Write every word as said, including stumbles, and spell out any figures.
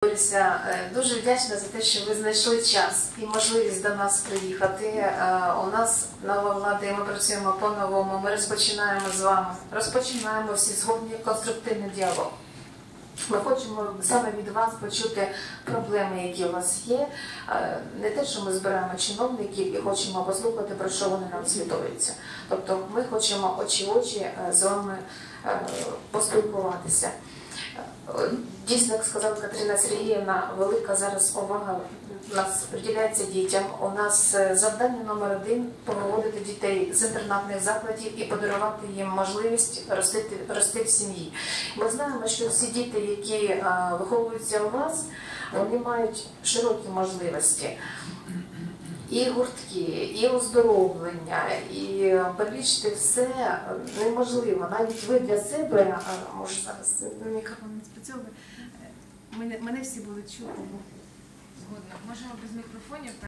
Лариса, дуже вдячна за те, що ви знайшли час і можливість до нас приїхати. У нас нова влада, і ми працюємо по-новому. Ми розпочинаємо з вами, розпочинаємо всі згодні конструктивний діалог. Ми хочемо саме від вас почути проблеми, які у вас є. Не те, що ми збираємо чиновників і хочемо послухати, про що вони нам звітуються. Тобто ми хочемо очі-очі з вами поспілкуватися. Дійсно, як сказала Катерина Сергіївна, велика зараз увага у нас приділяється дітям. У нас завдання номер один – повиводити дітей з інтернатних закладів і подарувати їм можливість рости, рости в сім'ї. Ми знаємо, що всі діти, які а, виховуються у вас, вони мають широкі можливості. І гуртки, і оздоровлення, і перелічити все неможливо. Навіть ви для себе, може зараз мікрофон не спрацьовує, мене, мене всі будуть чути. Згодна. Можемо без мікрофонів.